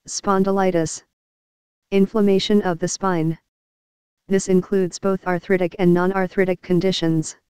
Spondylitis. Inflammation of the spine. This includes both arthritic and non-arthritic conditions.